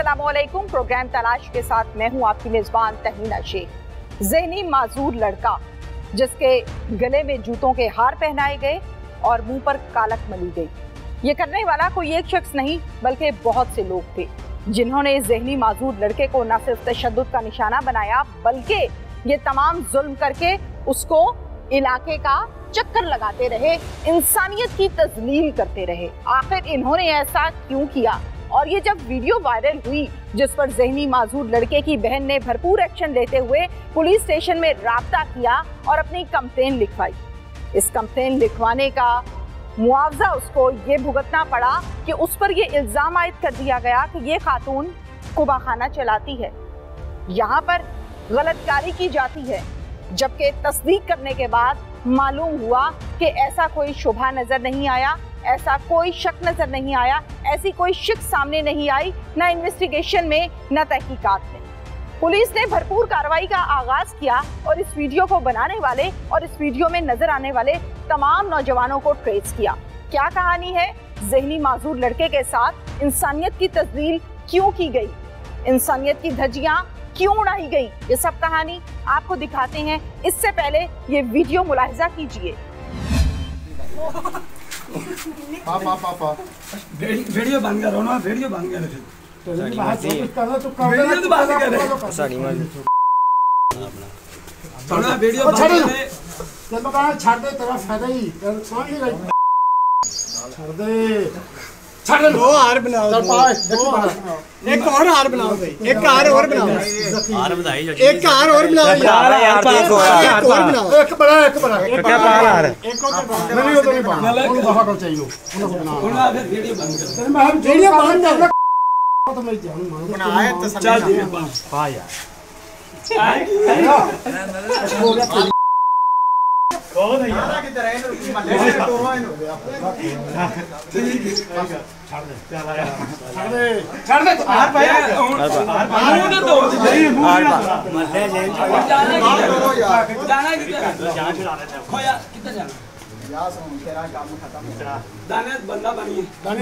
अस्सलामुअलैकुम। प्रोग्राम तलाश के साथ मैं हूं आपकी मेजबान तहमीना शेख। ज़हनी माजूर लड़का जिसके गले में जूतों के हार पहनाए गए और मुंह पर कालक मली गई। ये करने वाला कोई एक शख्स नहीं बल्कि बहुत से लोग थे जिन्होंने इस ज़हनी माजूर लड़के को न सिर्फ तशद्दुद का निशाना बनाया बल्कि ये तमाम जुल्म करके उसको इलाके का चक्कर लगाते रहे, इंसानियत की तज़लील करते रहे। आखिर इन्होंने ऐसा क्यों किया? और ये जब वीडियो वायरल हुई जिस पर ज़हनी माजूर लड़के की बहन ने भरपूर एक्शन लेते हुए पुलिस स्टेशन में राब्ता किया और अपनी कंप्लेन लिखवाई। इस कंप्लेन लिखवाने का मुआवजा उसको ये भुगतना पड़ा कि उस पर ये इल्ज़ाम आयद कर दिया गया कि ये खातून कुबाखाना चलाती है, यहाँ पर गलतकारी की जाती है, जबकि तस्दीक करने के बाद मालूम हुआ कि ऐसा कोई शुबहा नजर नहीं आया, ऐसा कोई शक नजर नहीं आया, ऐसी कोई शिक सामने नहीं आई, न इन्वेस्टिगेशन में न तहकीकात में। पुलिस ने भरपूर कार्रवाई का आगाज किया और इस वीडियो को बनाने वाले और इस वीडियो में नजर आने वाले तमाम नौजवानों को ट्रेस किया। क्या कहानी है? ज़हनी माजूर लड़के के साथ इंसानियत की तस्दील क्यों की गई, इंसानियत की धज्जियां क्यों उड़ाई गई, ये सब कहानी आपको दिखाते हैं। इससे पहले ये वीडियो मुलाहिजा कीजिए। वीडियो बंद करो ना, वीडियो बंद करो। छाड़ दो हार बनाओ, एक और हार बनाओ भाई, एक हार और बनाओ, हार बताइए, एक हार और बनाओ यार, एक और बनाओ, एक बड़ा क्या हार है, एक और नहीं हो तो नहीं बना, उन दफा कर चाहिए उनको बनाओ, उन्हें फिर वीडियो बंद कर, मैं हम वीडियो बंद कर तो मैं जान बनाए तो चल हां यार कौन है यार की तरह है मल्ले से तो है हो गया छाड़ दे हार भाई मुंह ना तोड़ दे मल्ले ले जाना किधर जान छुड़ा रहे खोया किधर जाना यार सुन तेरा काम खत्म है दाने बंदा बनिए दाने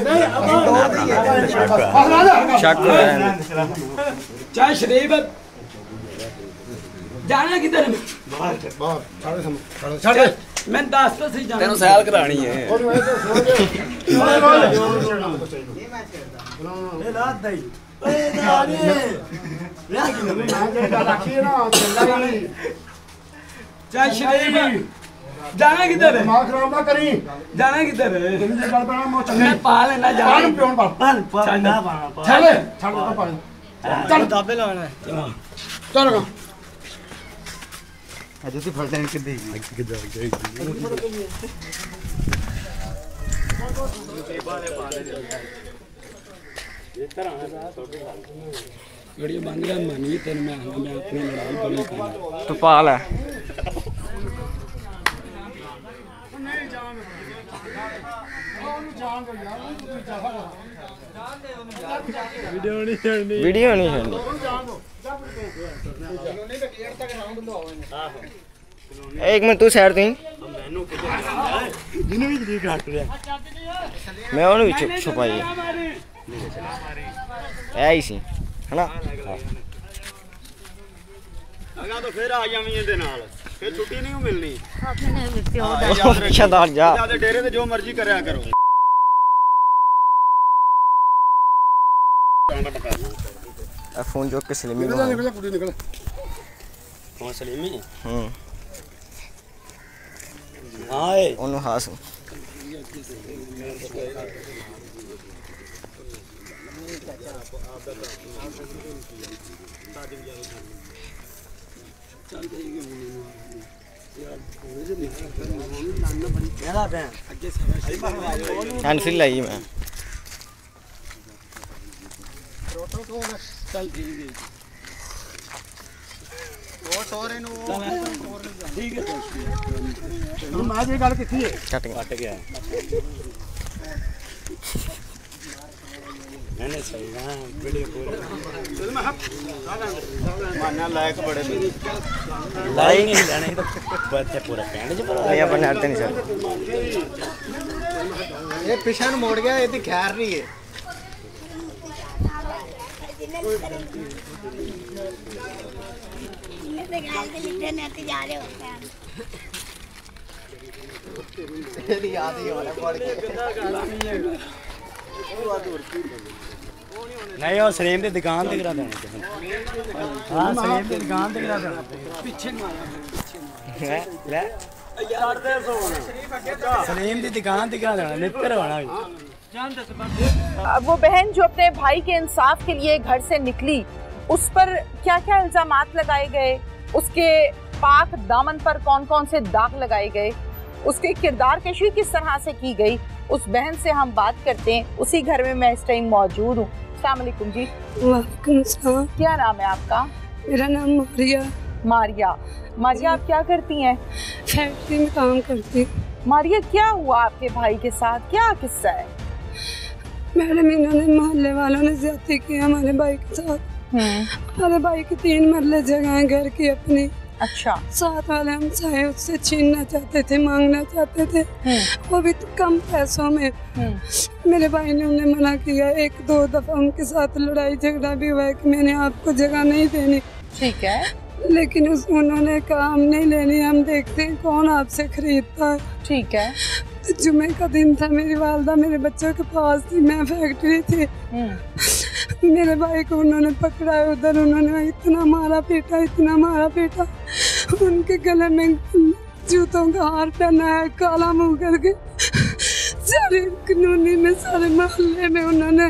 नहीं शक है चाहे शरीफ जाना किधर है बाहर छाड़ दे मैं 10 तो सही जाना तेरे सैल करानी है ये लात दई ओए दाने ला की मैं रखी ना चला नहीं चाय शरीफ जाना किधर है दिमाग खराब ना करी जाना किधर है जल्दी गल बना मो चल मैं पा लेना जाना पियोन पा ना पा छाड़ दे पा चल दाबे लाना चल आज तो फट जाने के देगी वीडियो बंद कर मानी तेरे में अपनी लड़ाई बड़ी तो पाल है वीडियो नहीं है एक मिनट तू साइड दी मैं उन्हें छुपाई है सी है ना तो फिर आ जावी नाल फिर छुट्टी नहीं मिलनी डेरे ते जो मर्जी करया करो फोन जो के सलीमी निकल कौन सलीमी हां ओनु हास कैंसिल लाई मैं चल वो सोरे नु ठीक है मैं आज ये गल किथी है कट गया मैंने सही ना वीडियो पूरा चल मैं मानना लायक बड़े लाइक नहीं लेना तो बच्चे पूरा पैंट च पर ये अपन हटते नहीं सर ये पीछे मोड़ गया ये तो खैर नहीं है नहीं और सलीम की दुकान ते करा देना। हाँ सलीम की दुकान ते करा देना। सलीम की दुकान ते करा देना नितर होना। वो बहन जो अपने भाई के इंसाफ के लिए घर से निकली, उस पर क्या क्या इल्जामात लगाए गए, उसके पाक दामन पर कौन कौन से दाग लगाए गए, उसके किरदार कशी किस तरह से की गई, उस बहन से हम बात करते हैं। उसी घर में मैं इस टाइम मौजूद हूँ। अस्सलाम वालेकुम जी। वालेकुम सलाम। क्या नाम है आपका? मेरा नाम मारिया। मारिया, मारिया आप क्या करती हैं? फैक्ट्री में काम करती हूँ। मारिया क्या हुआ आपके भाई के साथ, क्या किस्सा है? मैडम इन्होंने मोहल्ले वालों ने ज्यादती की हमारे भाई के साथ। हमारे भाई की 3 मरले जगह है घर की अपनी। अच्छा। साथ वाले हम चाहे उससे छीनना चाहते थे, मांगना चाहते थे, वो भी तो कम पैसों में। मेरे भाई ने उन्हें मना किया, 1-2 दफा उनके साथ लड़ाई झगड़ा भी हुआ है कि मैंने आपको जगह नहीं देनी। ठीक है। लेकिन उन्होंने कहा हम नहीं लेनी, हम देखते हैं कौन आपसे खरीदता है। ठीक है। तो जुमे का दिन था, मेरी वालदा मेरे बच्चों के पास थी, मैं फैक्ट्री थी। मेरे भाई को उन्होंने पकड़ा है उधर, उन्होंने इतना मारा पीटा, इतना मारा पीटा। उनके गले में जूतों का हार पहना है, काला मुंह करके सारे कानूनी में, सारे मोहल्ले में उन्होंने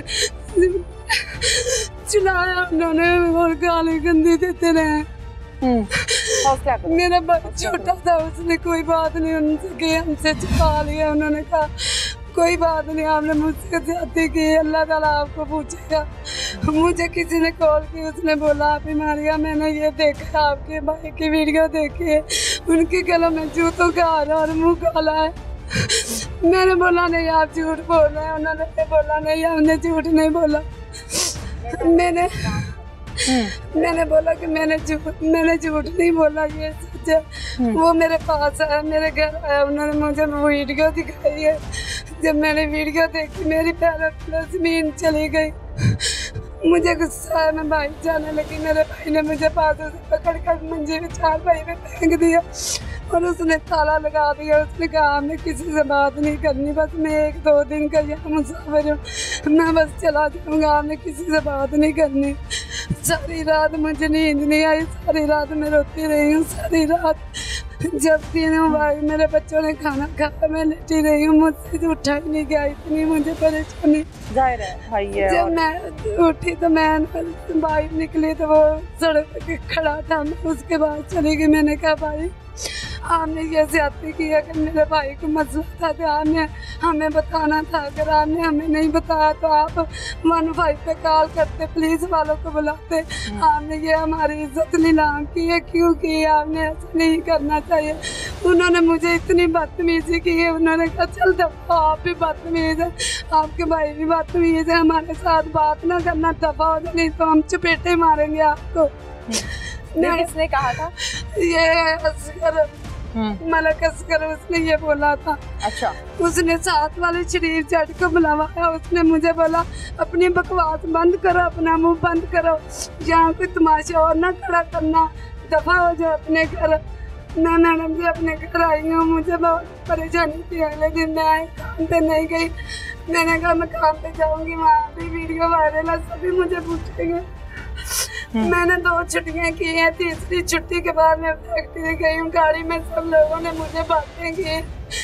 चिल्लाया उन्होंने और गाली गंदी देते रहे। मेरा भाई छोटा था, उसने कोई बात नहीं उनसे की, हमसे छुपा लिया। उन्होंने कहा कोई बात नहीं, आपने मुझसे ज्यादती की, अल्लाह ताला आपको पूछेगा। मुझे किसी ने कॉल की, उसने बोला आप मारिया, मैंने ये देखा आपके भाई की वीडियो देखी है, उनके गलों में जूतों का हार और मुंह काला है। मैंने बोला नहीं आप झूठ बोल रहे हैं। उन्होंने बोला नहीं हमने झूठ नहीं बोला। मैंने बोला कि मैंने झूठ नहीं बोला, ये सच है। वो मेरे पास आया, मेरे घर आया, उन्होंने मुझे वीडियो दिखाई है। जब मैंने वीडियो देखी मेरी पैरों में जमीन चली गई। मुझे गुस्सा है, मैं भाई जाने लगी। मेरे भाई ने मुझे बाजू से पकड़ कर मंजे में 4 भाई में फेंक दिया और उसने ताला लगा दिया। उसने कहा हमने किसी से बात नहीं करनी, बस मैं 1-2 दिन का यहाँ मुसाफिर हूँ, मैं बस चला जाऊँगा, हमने किसी से बात नहीं करनी। सारी रात मुझे नींद नहीं आई, सारी रात मैं रोती रही हूँ। सारी रात जब तीनों भाई मेरे बच्चों ने खाना खाया, मैं लेटी रही हूँ, मुझसे उठा ही नहीं गया, इतनी मुझे परेशानी। जाहिर है भाई है। जब मैं उठी तो मैं बाहर निकली तो वो सड़क पे खड़ा था। मैं उसके बाद चली गई। मैंने कहा भाई आपने ये ज्यादती किया कि मेरे भाई को मसला था, तो आपने हमें बताना था। अगर आपने हमें नहीं बताया तो आप 15 पे कॉल करते, पुलिस वालों को बुलाते। आपने ये हमारी इज्जत नीलाम की है, क्यों की? आपने ऐसा नहीं करना चाहिए। उन्होंने मुझे इतनी बदतमीजी की है। उन्होंने कहा चल दफा, आप भी बदतमीज है, आपके भाई भी बदतमीज है, हमारे साथ बात ना करना, दफा हो, नहीं तो हम चपेटे मारेंगे आपको। किसने कहा था? ये असगर, मलक असगर, उसने ये बोला था। अच्छा। उसने साथ वाले शरीफ जज को बुलावाया। उसने मुझे बोला अपनी बकवास बंद करो, अपना मुंह बंद करो, यहाँ कोई तमाशा और ना खड़ा करना, दफा हो जाओ अपने घर। मैं मैडम जी अपने घर आई हूँ, मुझे बहुत परेशानी थी। अगले दिन मैं काम पे नहीं गई। मैंने कहा मैं काम पे जाऊँगी, वहाँ भी वीडियो वायरल है, सभी मुझे पूछेंगे। मैंने 2 छुट्टियाँ की हैं, तीसरी छुट्टी के बाद मैं फैक्ट्री गई हूँ। गाड़ी में सब लोगों ने मुझे बातें की,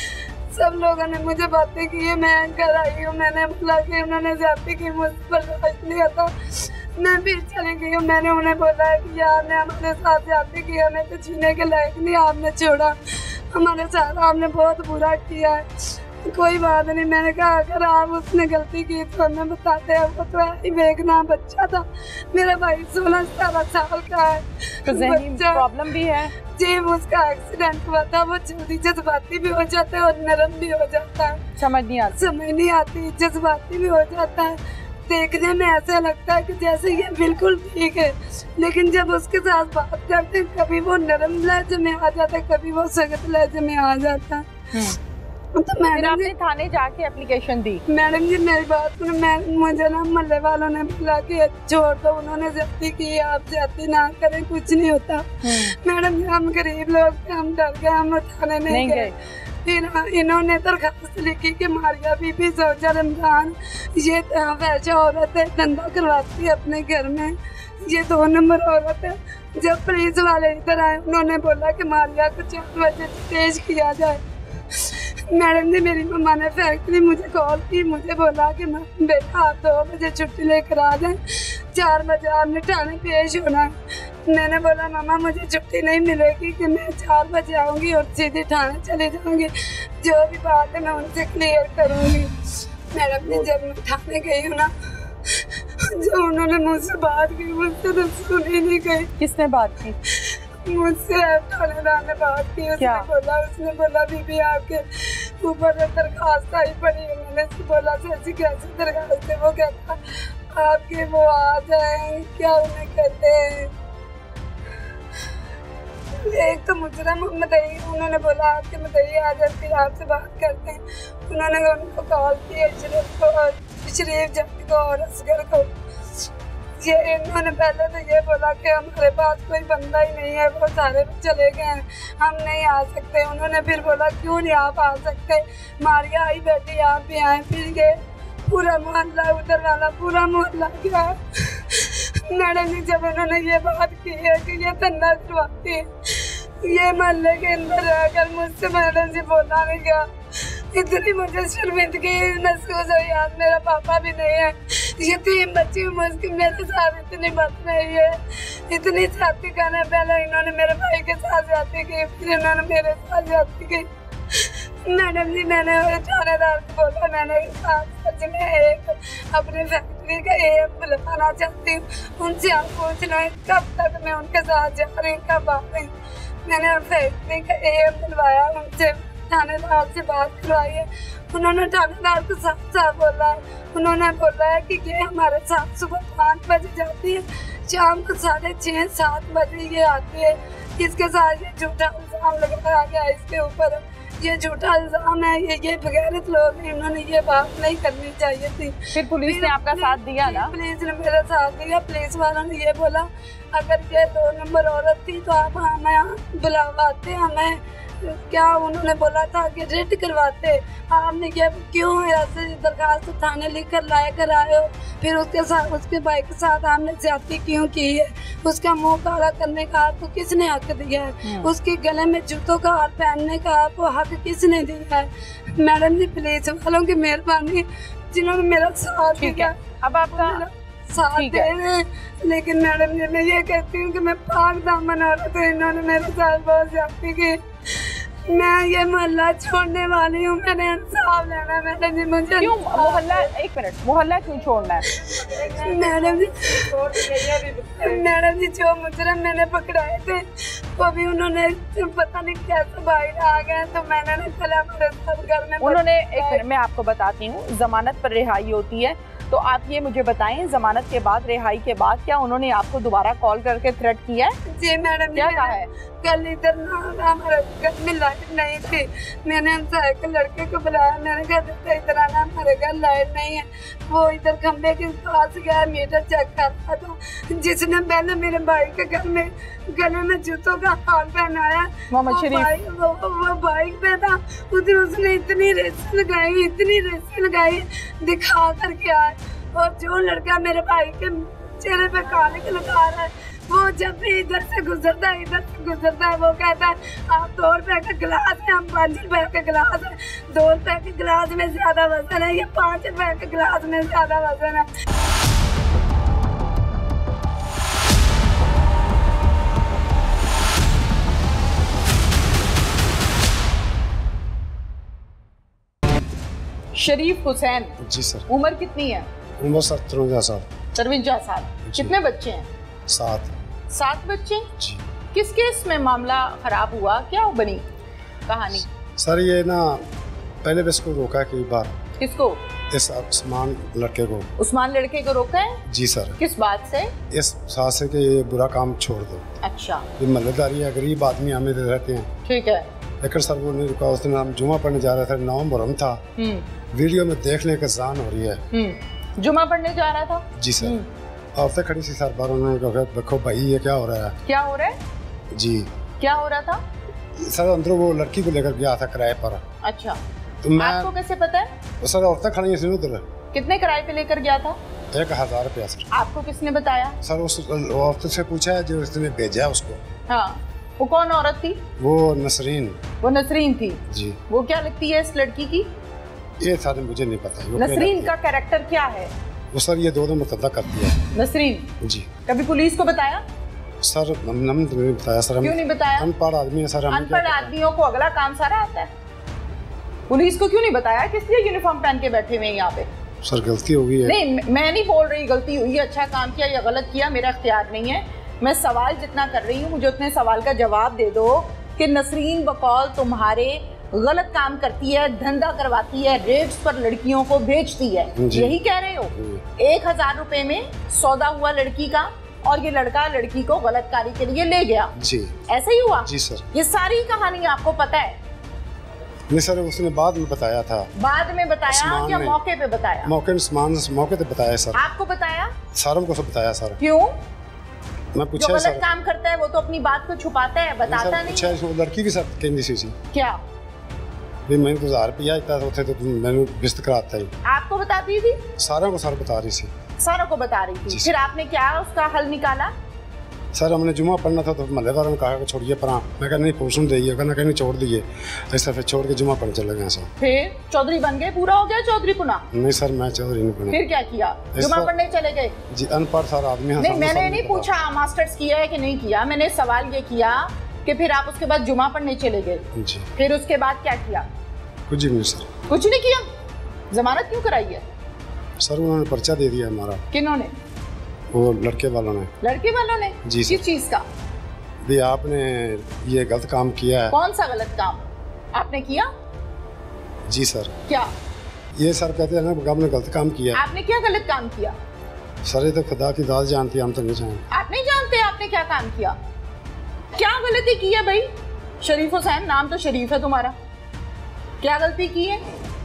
सब लोगों ने मुझे बातें की है। मैं घर आई हूँ, मैंने बोला कि उन्होंने ज्यादती की, मुझसे बर्दाश्त नहीं आता, मैं फिर चली गई हूँ। मैंने उन्हें बोला है कि यार ने हमारे साथ ज्यादती की, हमें तो जीने के लायक नहीं आपने छोड़ा, हमारे साथ आपने बहुत बुरा किया है। कोई बात नहीं, मैंने कहा अगर आप उसने गलती की तो हमें बताते हैं। वो तो ही बेगना बच्चा था, मेरा भाई 16-17 साल का है। तो ज़हनी प्रॉब्लम भी है जी। उसका एक्सीडेंट हुआ था, वो जल्दी जज्बाती भी हो जाता है और नरम भी हो जाता है। समझ नहीं आती, जज्बाती भी हो जाता है। देखने में ऐसा लगता है कि जैसे ये बिल्कुल ठीक है, लेकिन जब उसके साथ बात करते हैं कभी वो नरम लहजे में आ जाता है, कभी वो सख्त लहजे में आ जाता है। तो मैडम आपने थाने जाके एप्लीकेशन दी? मैडम जी मेरी बात सुनो, मुझे ना मोहल्ले वालों ने बोला कि छोड़ दो, उन्होंने ज्यादती की, आप ज्यादती ना करें, कुछ नहीं होता। मैडम जी हम गरीब लोग थे, हम डर गए, हम थाने नहीं गए। फिर इन्होंने दरखास्त लिखी कि मारिया बीबी सोचा रमजान ये वैसा औरत है, धंधा करवाती है अपने घर में, ये 2 नंबर औरत है। जब पुलिस वाले इधर आए उन्होंने बोला कि मारिया को 4 बजे पेश किया जाए। मैडम जी मेरी मम्मा ने फैक्ट्री मुझे कॉल की, मुझे बोला कि बेटा आप 2 बजे छुट्टी लेकर आ जाएं, 4 बजे आपने थाने पेश होना है। मैंने बोला मम्मा मुझे छुट्टी नहीं मिलेगी कि मैं 4 बजे आऊँगी और सीधे थाने चले जाऊँगी, जो भी बात है मैं उनसे क्लियर करूँगी। मैडम जी जब मैं थाने गई हूँ ना, जो उन्होंने मुझसे बात की मुझसे तो सुनी नहीं गई। किसने बात की? मुझसे थानेदार ने बात की। उसने बोला बीबी आपके ऊपर दरखास्त आई पड़ी है। मैंने बोला ऐसी कैसी दरखास्त है? वो कहता आपके वो आ जाए, क्या उन्हें कहते हैं, एक तो मुजरम मदई, उन्होंने बोला आपके मदई आ जाती है, आपसे बात करते हैं। उन्होंने उनको कॉल किया, शरीफ जब्ती को और असगर को। ये इन्होंने पहले तो ये बोला कि हमारे पास कोई बंदा ही नहीं है, वो सारे चले गए हैं, हम नहीं आ सकते। उन्होंने फिर बोला क्यों नहीं आप आ सकते, मारिया आई बैठी आप भी आए। फिर ये पूरा मोहल्ला, उधर वाला पूरा मोहल्ला गया। मैडम जी जब उन्होंने ये बात की है कि ये धंधा करवाती है, ये मोहल्ले के अंदर रहकर मुझसे मैडम जी बोला नहीं गया। इतनी मुझे शर्मिंदगी महसूस हुई। आज मेरा पापा भी नहीं है, ये 3 बच्चे मुझे मेरे साथ इतनी बात नहीं है, इतनी जाती करने। पहले इन्होंने मेरे भाई के साथ जाती की, फिर इन्होंने मेरे साथ जाती की। मैडम जी मैंने थानेदार को बोला, मैंने सच में एक अपनी फैक्ट्री का AM बुलाना चाहती हूँ, उनसे आप पूछ लो कब तक मैं उनके साथ जा रही हूँ, कब आ रही हूँ। मैंने फैक्ट्री का AM बुलवाया, उनसे थानेदार से बात करवाई है। उन्होंने थानेदार को साफ साफ बोला है, उन्होंने बोला है कि ये हमारे साथ सुबह 5 बजे जाती है, शाम को 6:30 7 बजे ये आती है। इसके साथ ये झूठा इल्जाम लगाया गया इसके ऊपर, ये झूठा इल्जाम है, ये बगैरत लोग हैं, इन्होंने ये बात नहीं करनी चाहिए थी। फिर पुलिस ने आपका साथ दिया ना? पुलिस ने मेरा साथ दिया। पुलिस वालों ने ये बोला अगर ये 2 नंबर औरत थी तो आप हमें बुलावाते, हमें क्या उन्होंने बोला था कि रेड करवाते, आपने क्या क्यों ऐसे दरखास्त थाने लिख कर लाया कर आए हो? फिर उसके साथ उसके भाई के साथ आपने ज्यादती क्यों की है? उसका मुंह काला करने का आपको किसने हक दिया है? उसके गले में जूतों का हार पहनने का आपको हक किसने दिया है? मैडम जी पुलिस वालों की मेहरबानी जिन्होंने मेरा साथ दिया। अब आपका साथ दे रहे हैं, लेकिन मैडम जी मैं ये कहती हूँ कि मैं पाक दामन औरत हूँ, इन्होंने मेरे साथ बहुत ज्यादती की। मैं ये मोहल्ला छोड़ने वाली हूँ, मैंने इंसाफ लेना है। मैडम जी मुझे क्यों मोहल्ला, 1 मिनट, मोहल्ला क्यों छोड़ना है? मैडम जी जो मुजरम मैंने पकड़ाए थे वो भी उन्होंने पता नहीं कैसे बाहर आ गए, तो मैंने कल हमारे साथ घर में उन्होंने 1 मिनट मैं आपको बताती हूँ, जमानत पर रिहाई होती है, तो आप ये मुझे बताएं जमानत के बाद, रिहाई के बाद क्या उन्होंने आपको दोबारा कॉल करके थ्रेट किया है? जी मैडम, क्या कहा है? कल इधर ना हमारे घर में लाइट नहीं थी, मैंने उनसे एक लड़के को बुलाया, मैंने कहा इधर आना, हमारे घर लाइट नहीं है। वो इधर खंबे के पास गया, मीटर चेक कर रहा था, जिसने पहले मेरे भाई के घर में गले में जूतों का हाल पहनाया, मोहम्मद शरीफ, वो बाइक पे था, उसने इतनी रेस लगाई दिखा करके आए। और जो लड़का मेरे भाई के चेहरे पे काले के लगा रहा है, वो जब भी इधर से गुजरता है वो कहता है आप 2 रुपए का गिलास है, हम 5 रुपए का गिलास है, 2 रुपए के गिलास में ज्यादा वजन है, ये 5 रुपए के गिलास में ज्यादा वजन है। शरीफ हुसैन जी सर। उम्र कितनी है? उम्र 53 साल। 53 साल। कितने बच्चे हैं? 7 बच्चे जी। किस केस में मामला खराब हुआ, क्या बनी कहानी? सर ये ना पहले भी इसको रोका कई बार। किसको? इस उस्मान लड़के को। उस्मान लड़के को रोका है? जी सर। किस बात से? इस साथ से कि ये बुरा काम छोड़ दो। अच्छा। ये मल्लेदारी है, गरीब आदमी हमें रहते हैं, ठीक है। लेकिन सर वो नहीं रुका। उस दिन हम जुमा पढ़ने जा रहे थे, 9 मुहर्रम था। वीडियो में देखने के जान हो रही है। जुमा पढ़ने जा रहा था? जी सर। औरतें खड़ी सी सर बाहर, उन्होंने कहा देखो भाई ये क्या हो रहा है। क्या हो रहा है जी? क्या हो रहा था सर? अंदर वो लड़की को लेकर गया था किराए पर। अच्छा, तो मैं, आपको कैसे पता है? सर औरतें खड़ी हैं उधर। कितने किराए पे लेकर गया था? 1000 रुपया सर। आपको किसने बताया? सर उस औरत से पूछा है जो उसने भेजा उसको। हाँ, वो कौन औरत थी? वो नसरीन। वो नसरीन थी जी। वो क्या लगती है इस लड़की की? ये सारे मुझे नहीं पता। नसरीन का कैरेक्टर क्या है? वो सर ये दोनों मुतद्दा करती है। नसरीन जी। कभी पुलिस को बताया? सर हमने नहीं बताया सर। क्यों नहीं बताया? अनपढ़ आदमी है सर। अनपढ़ आदमियों को अगला काम सारा आता है। पुलिस को क्यों नहीं बताया? किस लिए यूनिफॉर्म पहन के बैठे हुए हैं यहाँ पे? सर गलती हो गई है। नहीं, मैं नहीं बोल रही गलती हुई है, अच्छा काम किया या गलत किया मेरा इख्तियार नहीं है। मैं सवाल जितना कर रही हूँ मुझे उतने सवाल का जवाब दे दो कि नसरीन बकौल तुम्हारे गलत काम करती है, धंधा करवाती है, रेट्स पर लड़कियों को बेचती है, यही कह रहे हो? 1000 रुपए में सौदा हुआ लड़की का और ये लड़का लड़की को गलत कार्य के लिए ले गया। जी। ऐसा ही हुआ? जी सर। ये सारी कहानी आपको पता है? नहीं सर, उसने बाद में बताया था। बाद में बताया या मौके पे बताया? मौके पे बताया सर। आपको बताया? सारों को सब बताया सर। क्यों? मैं पूछा जो गलत सर। काम करता है वो तो अपनी बात को छुपाता है, बताता नहीं। अच्छा, वो लड़की भी सर कहती सी क्या? भी मैंने तो 1000 रुपया इतना होते तो मैंने किस्त कराता ही। आपको बताती थी? सारों को सर बता रही थी। सारों को बता रही थी। फिर आपने क्या उसका हल निकाला? सर हमने जुमा पढ़ना था तो महल्ले वालों ने कहा कि छोड़िए परा। मैं कहा नहीं पुलिस ने दिए, कहना कहीं छोड़ दिए। ऐसा फिर छोड़ के जुमा पढ़ने चले गए सर। फिर चौधरी बन गए? पूरा हो गया चौधरी पुना? नहीं सर, मैं चौधरी नहीं बना। फिर क्या किया? जुमा पढ़ने चले गए? जी। अनपढ़ सर आदमी है। नहीं, मैंने नहीं पूछा मास्टर्स किया है कि नहीं किया, मैंने सवाल ये किया कि फिर आप उसके बाद जुमा पढ़ने चले गए। जी। फिर उसके बाद क्या किया? कुछ भी नहीं सर। कुछ नहीं किया? जमानत क्यों कराई है? सर उन्होंने पर्चा दे दिया हमारा। किन्होंने? वो लड़के वालों ने। लड़के वालों ने? जी सर। किस चीज का? भी आपने ये गलत काम किया है। कौन सा गलत काम आपने किया? जी सर। क्या? ये सर कहते हैं ना आपने गलत काम किया। आपने क्या गलत काम किया? सर ये तो खुदा की दाद जानती है, हम तो नहीं जानते। आप नहीं जानते आपने क्या काम किया? क्या गलती की है भाई? शरीफ हुसैन, नाम तो शरीफ है तुम्हारा, क्या गलती की है?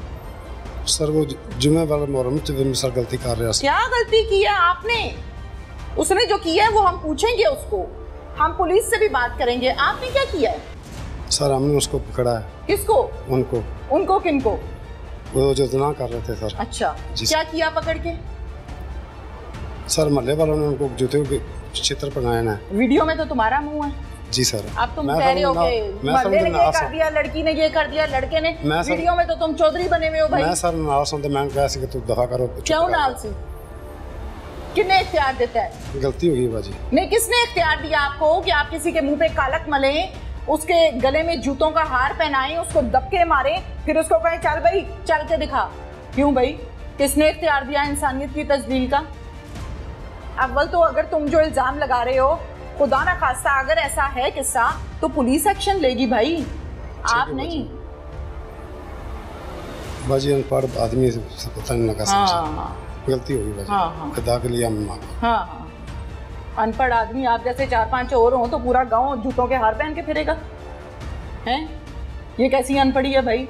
सर वो जुमे वाला मुहर्रम में सर गलती कर रहा है। क्या गलती की है आपने? उसने जो किया है वो हम पूछेंगे उसको, हम पुलिस से भी बात करेंगे। आपने क्या किया है? सर हमने उसको पकड़ा है। किसको? उनको। उनको किनको? वो जो ज़िना कर रहे थे सर। अच्छा, क्या किया पकड़ के? सर महल्ले वालों ने उनको जूते के चित्र बनाए ना। वीडियो में तो तुम्हारा मुंह है। जी सर। अब तुम कह रहे हो कि महल्ले ने ये कर दिया, लड़की ने ये कर दिया, लड़के ने। वीडियो में तो तुम चौधरी बने हुए हो भाई। मैं सर नाल सुनते मैं कहा कि तू दफा करो। क्यों नाल सी? किसने इख्तियार देता है? गलती हो गई बाजी। नहीं, किसने इख्तियार दिया आपको कि आप किसी के मुंह पे कालक मलें, उसके गले में जूतों का हार पहनाएं, उसको दबके मारें, फिर उसको कहें चल भाई चल के दिखा? क्यों भाई? किसने इख्तियार दिया इंसानियत की तजलील का? अव्वल तो अगर तुम जो इल्जाम लगा रहे हो, खुदा ना खास्ता अगर ऐसा है किस्सा, तो पुलिस एक्शन लेगी भाई, आप नहीं। बाजी अनपढ़ आदमी से पता नहीं लगा। हाँ, गलती होगी बाजी। खुदा के लिए हम माफ। हाँ, अनपढ़ आदमी आप जैसे 4-5 और हो तो पूरा गांव जूतों के हार पहन के फिरेगा? हैं? ये कैसी अनपढ़ी है भाई?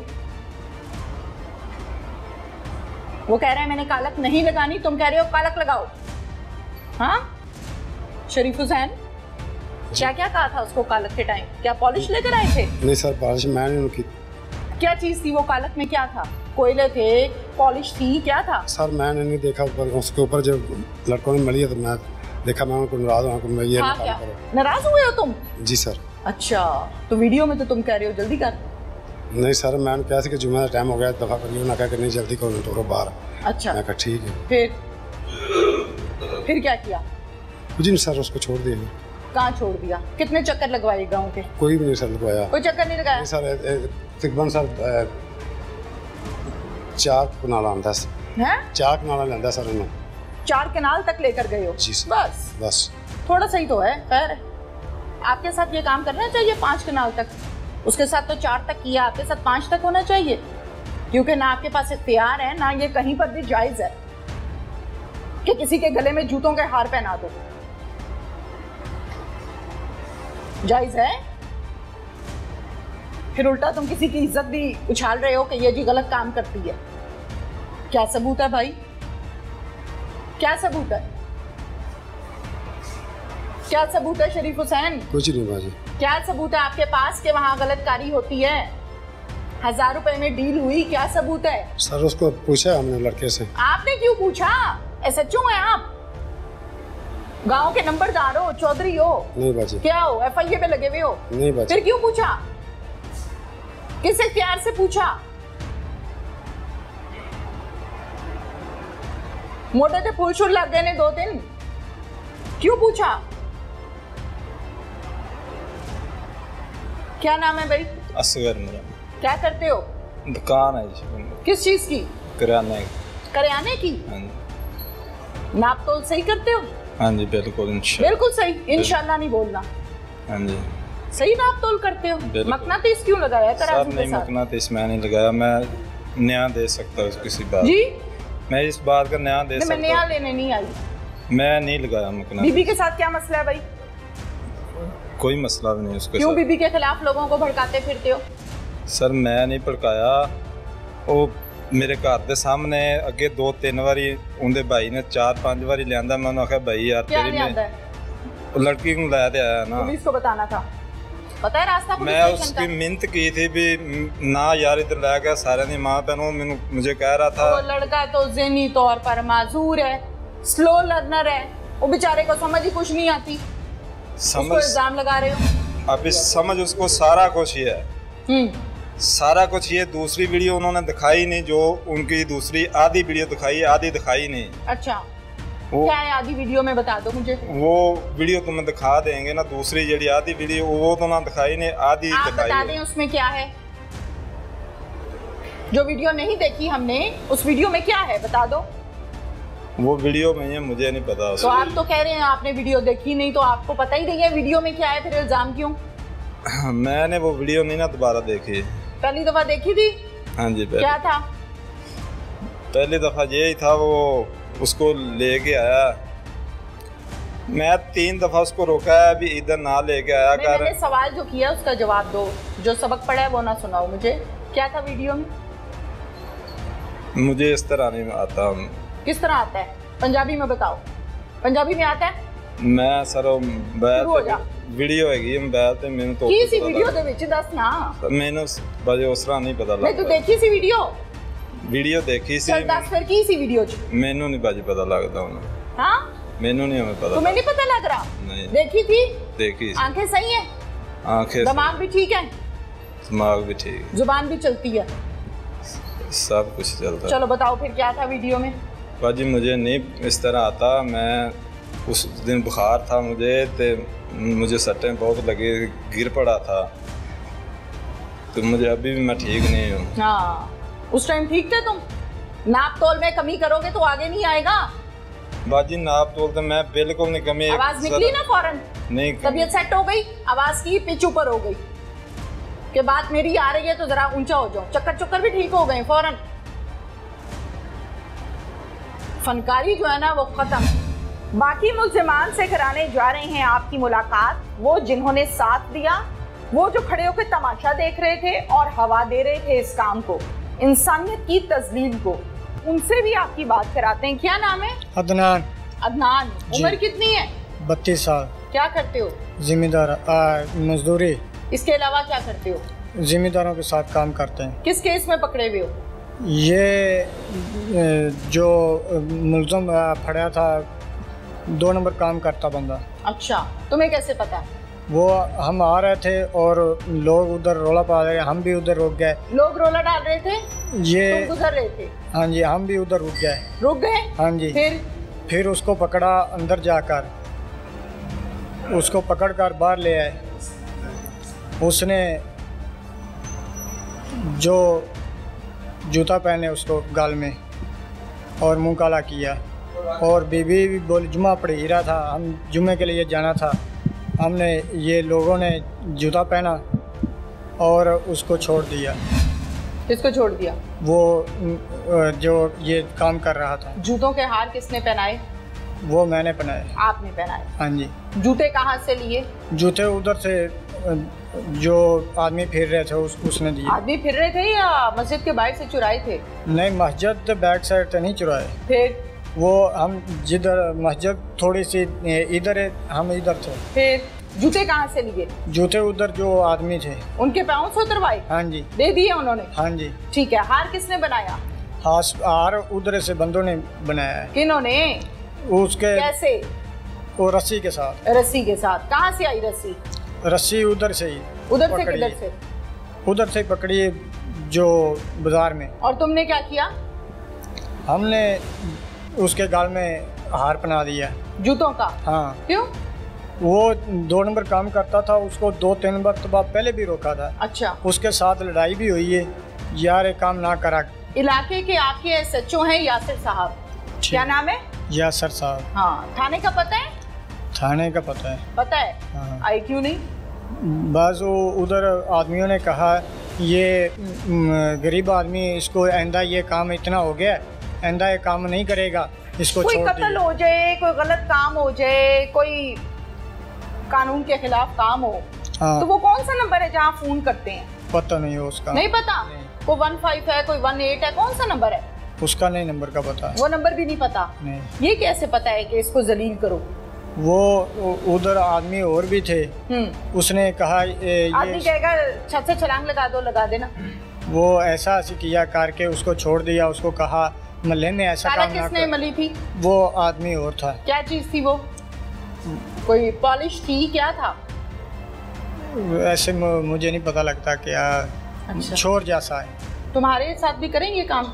वो कह रहे हैं मैंने कालक नहीं लगानी, तुम कह रहे हो कालक लगाओ। हाँ शरीफ हुसैन, क्या क्या कहा था उसको कालक के टाइम? क्या पॉलिश लेकर आए थे? नहीं सर, पॉलिश मैंने उनकी। क्या चीज थी वो कालक में? क्या था? कोयले थे, पॉलिश थी, क्या था? सर मैंने नहीं देखा, उसके ऊपर जब लड़कों ने मिली है तो मैं देखा, मैं उनको नाराज हूँ। मैं ये हाँ, क्या नाराज हुए हो तुम? जी सर। अच्छा, तो वीडियो में तो तुम कह रहे हो जल्दी कर। नहीं सर, मैंने कहा कि जुम्मे का टाइम हो गया, दफा करिए ना, कहा कि नहीं जल्दी करो तोरो बाहर। अच्छा, मैं कहा ठीक है। फिर क्या किया? कुछ नहीं सर, उसको छोड़ दिया। कहाँ छोड़ दिया? कितने चक्कर लगवाए गांव के? कोई भी नहीं सर लगवाया। कोई चक्कर नहीं लगाया? नहीं सर, तकरीबन सर 4 कनाल आंदा है। 4 कनाल लेंदा सर इन्हों। 4 कनाल तक लेकर गए हो? जी सर। बस थोड़ा सही तो है। खैर, आपके साथ ये काम करना चाहिए 5 कनाल तक, उसके साथ तो 4 तक किया, आपके साथ 5 तक होना चाहिए, क्योंकि ना आपके पास इख्तियार है, ना ये कहीं पर भी जायज है कि किसी के गले में जूतों के हार पहना दो। जायज है? फिर उल्टा तुम किसी की इज्जत भी उछाल रहे हो कि ये जी गलत काम करती है। क्या सबूत है भाई? क्या सबूत है? क्या सबूत है शरीफ हुसैन? कुछ नहीं बाजी। क्या सबूत है आपके पास कि वहाँ गलतकारी होती है? 1000 रुपए में डील हुई, क्या सबूत है? सर उसको पूछा हमने लड़के से। आपने क्यों पूछा? SHO है आप? गांव के नंबरदार हो, चौधरी हो? नहीं बाजी। क्या हो? FIA पे लगे हुए हो? नहीं बाजी। फिर क्यों पूछा? किस इख्तियार से पूछा? मोटे थे फूल शुल लग गए ने 2 दिन, क्यों पूछा? क्या नाम है भाई? असगर मेरा। क्या करते हो? दुकान है जी। किस चीज की? किराने की। करियाने की? हाँ जी। नाप तोल सही करते हो? हाँ जी बिल्कुल इंशाल्लाह। बिल्कुल सही, इंशाल्लाह नहीं बोलना। हाँ जी सही नाप तोल करते हो? मकनातीस क्यों लगाया है तराजू के नहीं साथ? मकनातीस मैं नहीं लगाया, मैं न्याय दे सकता हूँ किसी बात जी? मैं इस बात का न्याय दे सकता मैं न्याय लेने नहीं आई। मैं नहीं लगाया मकनातीस। बीबी के साथ क्या मसला है भाई? कोई मसला भी नहीं उसके क्यों साथ। बीबी के खिलाफ लोगों को भड़काते फिरते हो? सर मैं नहीं भड़काया, वो मेरे घर के सामने अगे 2-3 बारी उनके भाई ने 4-5 बारी लिया, मैं उन्होंने आखिया भाई यार क्या तेरी लियांदा है? लड़की को लाया ते आया ना, पुलिस को बताना था, पता है रास्ता पुलिस मैं स्टेशन उसकी का। मिन्नत की थी भी ना यार इधर ला गया सारे दी माँ बहन, वो मुझे कह रहा था वो लड़का तो ज़हनी तौर पर माजूर है, स्लो लर्नर है, वो बेचारे को समझ ही कुछ नहीं आती, उसको समझ इल्जाम लगा रहे हो। अभी समझ उसको सारा कुछ ही है, सारा कुछ ये दूसरी वीडियो उन्होंने दिखाई नहीं, जो उनकी दूसरी आधी वीडियो दिखाई, आधी दिखाई नहीं। अच्छा वो क्या है आधी वीडियो में, बता दो मुझे। वो वीडियो तुम्हें दिखा देंगे ना, दूसरी जड़ी आधी वीडियो वो तो ना दिखाई नहीं, आधी आप दिखाई बता है। दें उसमें क्या है, जो वीडियो नहीं देखी हमने उस वीडियो में क्या है बता दो। वो वीडियो में है मुझे नहीं पता। तो आप तो कह रहे हैं आपने वीडियो देखी नहीं, तो आपको पता ही नहीं है वीडियो में क्या है, फिर इल्जाम क्यों? मैंने वो वीडियो नहीं ना दोबारा देखी, पहली दफा देखी थी। हाँ जी क्या था? पहली दफा यही था, वो उसको लेके आया, मैं 3 दफा उसको रोका है, अभी इधर ना लेके आया कर। मैंने सवाल जो किया उसका जवाब दो, जो सबक पढ़ा है वो ना सुनाओ मुझे। क्या था वीडियो में? मुझे इस तरह नहीं आता। किस तरह आता है? पंजाबी में बताओ। पंजाबी में आता है? मैं सर शुरू हो जा। वीडियो हैगी मोबाइल ते मैंने तो की सी वीडियो दे विच दस ना। मैंने बाजे उस तरह नहीं पता मैं तो लगता। देखी सी वीडियो देखी सी, चल दस फिर की सी वीडियो च। मैनू नहीं बाजी पता लगता हूं। हां मैनू नहीं हमें पता। तुम्हें नहीं पता लग रहा? नहीं देखी थी? देखी सी। आंखें सही है? आंखें, दिमाग भी ठीक है? दिमाग भी ठीक है, जुबान भी चलती है, सब कुछ चलता है। चलो बताओ फिर क्या था वीडियो में? बाजी मुझे नहीं इस तरह आता, मैं उस दिन बुखार था मुझे, ते मुझे सट्टें बहुत लगे, गिर पड़ा था, तो मुझे अभी भी मैं ठीक नहीं हूँ। हाँ उस टाइम ठीक थे तुम? नाप तोल में कमी करोगे तो आगे नहीं आएगा। बाजी नाप तोल तो मैं बिल्कुल नहीं कमी। आवाज निकली ना फौरन? नहीं तबीयत सेट हो गई, आवाज की पिच ऊपर हो गई कि बात मेरी आ रही है तो जरा ऊंचा हो जाओ, चक्कर चक्कर भी ठीक हो गए फौरन। फनकारी जो है ना वो खत्म। बाकी मुल्जिमान से कराने जा रहे हैं आपकी मुलाकात, वो जिन्होंने साथ दिया, वो जो खड़े होकर तमाशा देख रहे थे और हवा दे रहे थे इस काम को, इंसानियत की तस्लीम को, उनसे भी आपकी बात कराते हैं। क्या नाम है? अदनान। अदनान, उम्र कितनी है? 32 साल। क्या करते हो? जिम्मेदार मजदूरी। इसके अलावा क्या करते हो? जिम्मेदारों के साथ काम करते हैं। किस केस में पकड़े हुए हो? ये जो मुलजम फड़ा था 2 नंबर काम करता बंदा। अच्छा, तुम्हें कैसे पता? वो हम आ रहे थे और लोग उधर रोला पा रहे, हम भी उधर रुक गए। लोग रोला डाल रहे थे, ये तुम गुजर रहे थे? हाँ जी, हम भी उधर रुक गए। रुक गए? हाँ जी। फिर उसको पकड़ा, अंदर जाकर उसको पकड़कर बाहर ले आए। उसने जो जूता पहने उसको गाल में और मुंह काला किया, और बीबी भी बोली जुम्मा पढ़ ही रहा था, हम जुम्मे के लिए जाना था, हमने ये लोगों ने जूता पहना और उसको छोड़ दिया। किसको छोड़ दिया? वो जो ये काम कर रहा था। जूतों के हार किसने पहनाए? वो मैंने पहनाए। आपने पहनाए? हाँ जी। जूते कहाँ से लिए? जूते उधर से जो आदमी फिर रहे थे उसने दिए। आदमी फिर रहे थे या मस्जिद के बाहर से चुराए थे? नहीं, मस्जिद बैक साइड से नहीं चुराए। फिर वो हम जिधर मस्जिद थोड़ी सी इधर है, हम इधर थे। फिर जूते कहाँ से लिए? जूते उधर जो आदमी थे उनके पाँव से उतरवाए? हाँ जी। दे दिए उन्होंने? हाँ जी। ठीक है, हार किसने बनाया? हार उधर से बंदों ने बनाया है। किन्होंने? उसके कैसे? वो रस्सी के साथ। रस्सी के साथ? कहाँ से आई रस्सी? रस्सी उधर से ही। उधर से किधर से? उधर से पकड़ी जो बाजार में। और तुमने क्या किया? हमने उसके गाल में हार पहना दिया। जूतों का? हाँ। क्यों? वो 2 नंबर काम करता था, उसको 2-3 मरतबा पहले भी रोका था। अच्छा। उसके साथ लड़ाई भी हुई है, यार ये काम ना करा। इलाके के आपके एसएचओ हैं यासिर साहब, क्या नाम है? यासिर साहब। हाँ। थाने का पता है? थाने का पता है। पता है? हाँ। आई क्यों नहीं? बस वो उधर आदमियों ने कहा ये गरीब आदमी, इसको आइंदा ये काम इतना हो गया, आइंदा ये काम नहीं करेगा, इसको कोई छोड़ कत्ल हो जाए, कोई गलत काम हो जाए, कोई कानून के खिलाफ काम हो, हाँ। तो वो कौन सा नंबर है जहाँ फोन करते हैं? पता नहीं है उसका। नहीं पता? कोई 15 है, कोई 18 है, कौन सा नंबर है? उसका नहीं नंबर का पता। वो नंबर भी नहीं पता? नहीं। ये कैसे पता है कि इसको जलील करो? वो उधर आदमी और भी थे, उसने कहा आदमी कहेगा छत से छलांग लगा दो, लगा देना। वो ऐसा किया करके उसको छोड़ दिया। उसको कहा मल्ले में ऐसा काम ना किसने मली थी? वो आदमी और था। क्या चीज थी वो? कोई पॉलिश थी, क्या था? ऐसे मुझे नहीं पता लगता क्या। अच्छा। छोर जैसा है। तुम्हारे साथ भी करेंगे काम?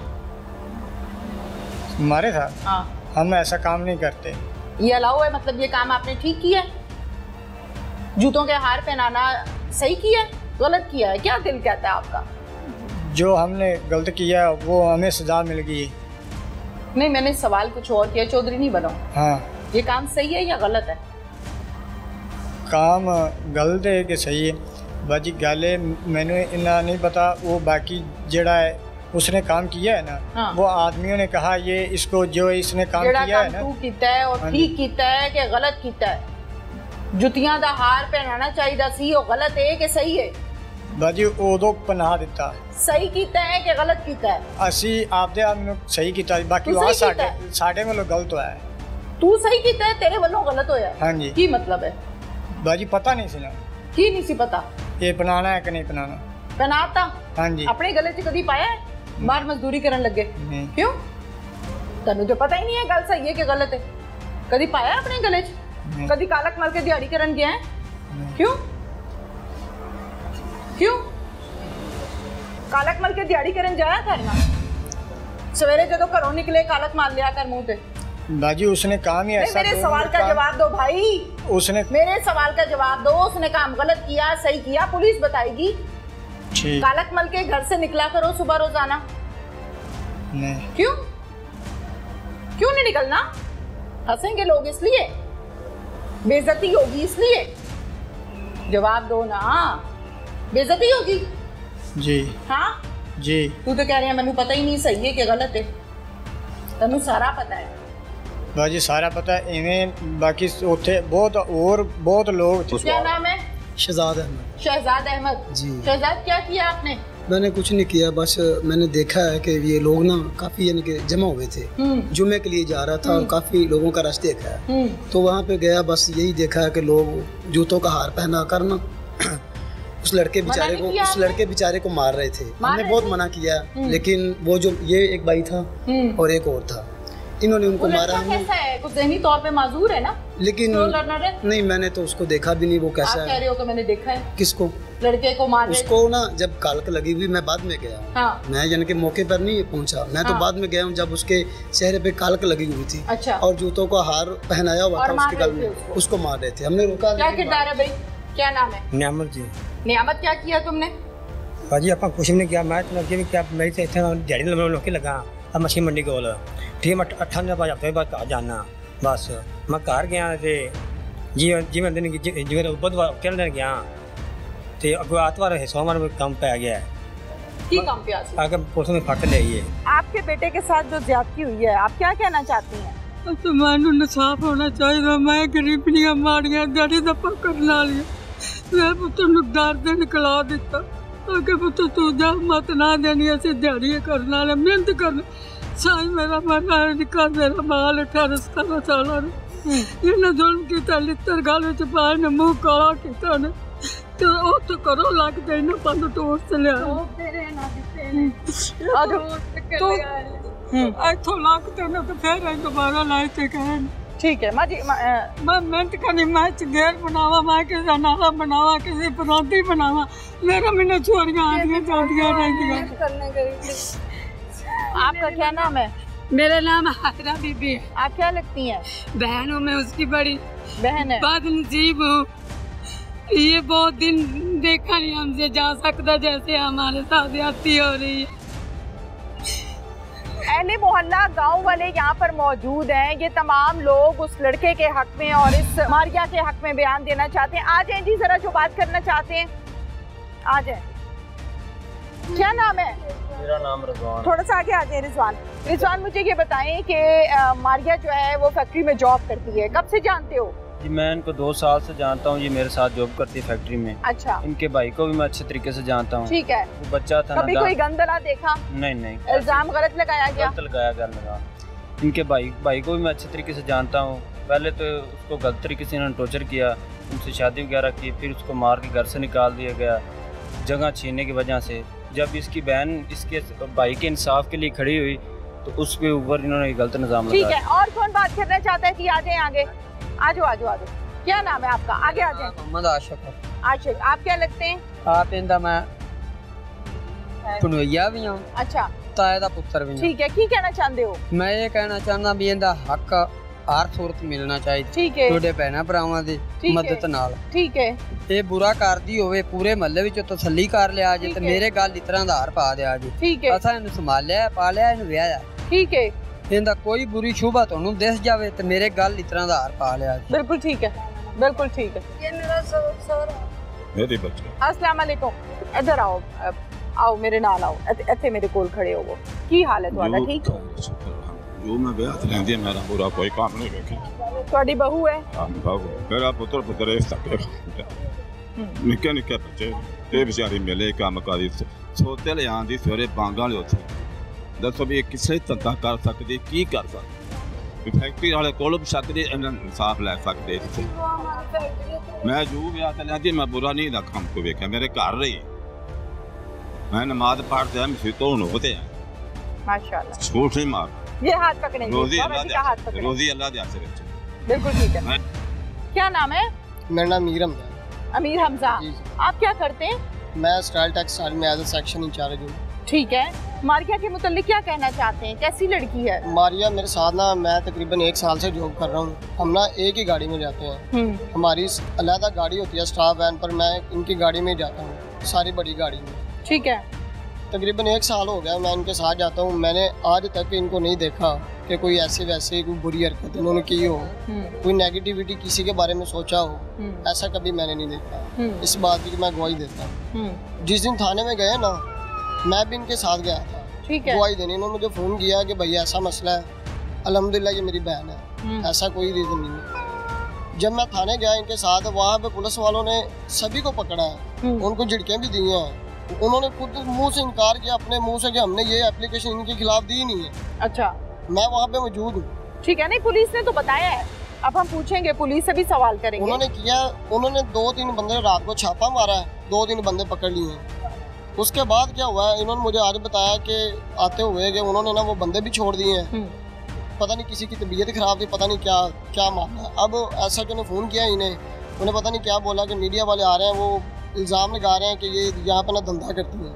हमारे साथ? हाँ। हम ऐसा काम नहीं करते। ये अलाउ है? मतलब ये काम आपने ठीक किया है? जूतों के हार पहनाना सही किया है, गलत किया है? क्या दिल कहता है आपका? जो हमने गलत किया वो हमें सजा मिल गई। नहीं, मैंने सवाल कुछ और किया, चौधरी नहीं बनो। हाँ। ये काम सही है या गलत है? काम गलत है कि सही है बाजी गाले मैंने इतना नहीं पता। वो बाकी जड़ा है उसने काम किया है ना। हाँ। वो आदमियों ने कहा ये इसको जो इसने काम किया है ना, तू कीता है और ठीक कीता है कि गलत कीता है? जुतियां दा हार पहनाना चाहिए सी, वो गलत है कि सही है? बाजी उदो पनाह दिता। सही कीता है कि गलत कीता है? असी आपदे आपने सही कीता, बाकी वहां साडे वालों गलत होया है। तू सही कीता है, तेरे वालों गलत होया है? हाँ जी। की मतलब है? बाजी पता नहीं सी ना। की नहीं सी पता? ये पहनाना है कि नहीं पहनाना। पहनाता? हाँ जी। अपने गले च कभी पाया है? बाहर मजदूरी करन लगे? क्यों? तन्नू तो पता ही नहीं है गल सही है कि गलत है। कभी पाया अपने गले च? कभी कालक मल के दिहाड़ी करन गया है? क्यों? क्यों? कालक मल के दिहाड़ी करन जाया करना? सवेरे जो घरों निकले कालक मार लिया कर मुंह पे। बाजी उसने काम ही ऐसा। मेरे सवाल का जवाब दो भाई। उसने मेरे सवाल का जवाब दो। उसने काम गलत किया, सही किया, पुलिस बताएगी। कालक मल के घर से निकला करो सुबह रोजाना। नहीं। क्यों? क्यों नहीं निकलना? हंसेंगे लोग इसलिए? बेइज्जती होगी इसलिए? जवाब दो ना। बेइज्जती होगी? जी। हाँ जी। तू तो कह रही है मैंने पता ही नहीं सही है कि गलत है। तनु सारा पता है? बाजी सारा पता है। इन्हें बाकी उठे बहुत लोग थे। क्या नाम है? शहजाद अहमद। शहजाद अहमद जी। शहजाद क्या किया आपने? मैंने कुछ नहीं किया, बस मैंने देखा है कि ये लोग ना काफी यानी कि जमा हुए थे। जुम्मे के लिए जा रहा था और काफी लोगों का रश देखा है, तो वहाँ पे गया, बस यही देखा है कि लोग जूतों का हार पहना कर ना उस लड़के बेचारे को मार रहे थे। हमने बहुत मना किया, लेकिन वो जो ये एक भाई था और एक और था, इन्होंने उनको मारा। कैसा है? कुछ ज़हनी तौर पे माजूर है ना? लेकिन नहीं, मैंने तो उसको देखा भी नहीं। वो कैसा है? आप कह रहे हो कि मैंने देखा है। किसको? लड़के को मार उसको ना जब कालक लगी हुई, मैं बाद में गया हूँ। हाँ। मैं यानी कि मौके पर नहीं पहुँचा, मैं तो बाद में गया हूँ जब उसके चेहरे पे कालक लगी हुई थी। अच्छा। और जूतों का हार पहनाया हुआ था उसके गल में, उसको मार रहे थे। हमने रोका। क्या किरदार है भाई? क्या नाम है? नियामत जी। नियामत क्या किया तुमने? भाजी आप कुछ नहीं किया। मैं तो लगे क्या मेरी तो इतना दिहाड़ी लोग लगा अब मछली मंडी कोल। ठीक है, 8 दिन बाद हफ्ते बाद घर जाना। बस मैं घर गया तो जिमें दिन जिमें बुधवार चल दिन गया तो अगो आतवार है सोमवार में काम पै गया है। काम पे आगे पुलिस में फट ले। आपके बेटे के साथ जो ज्यादती हुई है, आप क्या कहना चाहती हैं? तो मैं इंसाफ होना चाहिए। मैं गरीबी मारिया दिहाड़ी दफा करने वाली मैं पुत्र नु डर दे निकला दिता कि पुत्र तू जा मत ना देनी ऐसे दिहाड़ी करना वाले मेहनत करना साई मेरा मरना निका मेरा माल 18-17 साल इन्हें जुल्म किया लित्र गल च पाए ने मुँह काला किया ने तो वो तो करो लग दे ना पंद टोर से लिया इथों लग दे ना तो फिर दोबारा लाए थे कहन ठीक है माँ जी मैं मेहनत करनी मैं चगेर बनावा मैं किसी नाला बनावा किसी परांठी बनावा मेरा मैंने छोरियां आदियां जादियां रहदियां। आपका क्या नाम है? मेरा नाम हायरा बीबी है। आप क्या लगती हैं? बहन हूँ मैं, उसकी बड़ी बहन है। बदनसीब हूँ, ये बहुत दिन देखा नहीं हमसे जा सकता जैसे हमारे साथ ज्यादती हो रही है। अहले मोहल्ला गांव वाले यहाँ पर मौजूद हैं। ये तमाम लोग उस लड़के के हक में और इस मारिया के हक में बयान देना चाहते हैं। आ जाएं जी, जरा जो बात करना चाहते हैं आ जाएं। क्या नाम है? मेरा नाम रिजवान। थोड़ा सा आगे आ जाए रिजवान। रिजवान मुझे ये बताएं कि मारिया जो है वो फैक्ट्री में जॉब करती है, कब से जानते हो? जी मैं इनको 2 साल से जानता हूँ, ये मेरे साथ जॉब करती है फैक्ट्री में। अच्छा। इनके भाई को भी मैं अच्छे तरीके से जानता हूँ। ठीक है। वो बच्चा था कभी कोई गंदला देखा? नहीं। इल्जाम गलत लगाया गया? गलत लगाया गया। इनके भाई को भी मैं अच्छे तरीके से जानता हूँ। पहले तो उसको गलत तरीके से इन्होंने टॉर्चर किया, उनसे शादी वगैरह की, फिर उसको मार के घर से निकाल दिया गया जगह छीनने की वजह से। जब इसकी बहन इसके भाई के इंसाफ के लिए खड़ी हुई तो उस पे ऊपर इन्होंने गलत निजाम लगाया। ठीक है, और कौन बात करना चाहता है कि आ जाए आगे? आ जाओ। क्या नाम है आपका? आगे आ जाए। मोहम्मद आशिक। आशिक, आप क्या लगते हैं? आप इंदा मैं भनोइया भी हूं। अच्छा। ताए दा पुत्र भी। ठीक है, की कहना चाहते हो? मैं ये कहना चाहना भी इंदा हक हर सूरत मिलना चाहिए। ठीक है। छोटे भैणा भरावां दी मदद नाल। ठीक है। ये बुरा करदी होवे पूरे महल्ले विच तसल्ली कर लिया जे ते मेरे गल इतना आधार पा दिया जी। ठीक है। असा इन्हू संभालिया पालिया इन्हू विआया। ठीक है। इंदा कोई बुरी शुभा तुहानू दिस जावे ते मेरे गल इतना आधार पा लिया। बिल्कुल ठीक है, बिल्कुल ठीक है। ये मेरा सोहरा मेरी बच्ची। अस्सलाम वालेकुम। इधर आओ, आओ मेरे नाल आओ। इत्थे मेरे कोल खड़े हो। की हाल है तुम्हारा? ठीक जो मैं ब्याह ते लेंदी मेरा बुरा कोई काम नहीं वेखी। ਤੁਹਾਡੀ बहू है? हां बहू मेरा पुत्र इस तक निक्के बच्चे ते बेचारी मिले काम करी सोते ले आंदी सवेरे बांगा ले उथे दसो भी किसे धंधा कर सकदी की कर सकदी फैक्ट्री वाले कोल भी सकदी इंसाफ ले सकदे। मैं जो ब्याह ते लेंदी मैं बुरा नहीं रखा को वेख्या मेरे घर रही मैं नमाज पढ़ते हैं मसीतो होते हैं माशाल्लाह। झूठ नहीं मार ये हाथ पकड़ेंगे। रोजी अल्लाह दे हाथ से। बिल्कुल ठीक है। क्या नाम है? मेरा नाम मीर हमजा। अमीर हमजा, आप क्या करते हैं? मैं स्टाइल टेक्सटाइल में एज अ सेक्शन इंचार्ज हूँ। ठीक है। मारिया के मुतालिक क्या कहना चाहते हैं? कैसी लड़की है मारिया? मेरे साथ ना मैं तकरीबन 1 साल से जॉब कर रहा हूँ। हम ना एक ही गाड़ी में जाते हैं। हमारी अलग गाड़ी होती है स्टाफ वैन पर, मैं इनकी गाड़ी में जाता हूँ, सारी बड़ी गाड़ी में। ठीक है। तकरीबन 1 साल हो गया मैं इनके साथ जाता हूँ। मैंने आज तक इनको नहीं देखा कि कोई ऐसे वैसे कोई बुरी हरकत इन्होंने की हो, कोई नेगेटिविटी किसी के बारे में सोचा हो, ऐसा कभी मैंने नहीं देखा। इस बात की मैं गवाही देता हूँ। जिस दिन थाने में गए ना मैं भी इनके साथ गया था। ठीक है। गवाही देने इन्होंने मुझे फ़ोन किया कि भैया ऐसा मसला है। अल्हम्दुलिल्लाह ये मेरी बहन है, ऐसा कोई रीज़न नहीं है। जब मैं थाने गया इनके साथ, वहाँ पे पुलिस वालों ने सभी को पकड़ा है, उनको झिड़कें भी दी हैं। उन्होंने खुद मुंह से इनकार किया अपने मुंह से कि हमने ये एप्लीकेशन इनके खिलाफ दी नहीं है। अच्छा। मैं वहाँ पे मौजूद हूँ। ठीक है। नहीं, पुलिस ने तो बताया है, अब हम पूछेंगे, पुलिस से भी सवाल करेंगे। उन्होंने किया, उन्होंने 2-3 बंदे रात को छापा मारा है, 2-3 बंदे पकड़ लिए हैं। उसके बाद क्या हुआ है, इन्होंने मुझे आज बताया कि आते हुए कि उन्होंने ना वो बंदे भी छोड़ दिए हैं। पता नहीं किसी की तबीयत खराब थी, पता नहीं क्या मामला है। अब ऐसा जो ने फ़ोन किया इन्हें, उन्हें पता नहीं क्या बोला कि मीडिया वाले आ रहे हैं, वो इल्ज़ाम लगा रहे हैं कि ये यहाँ पे ना धंधा करती हैं।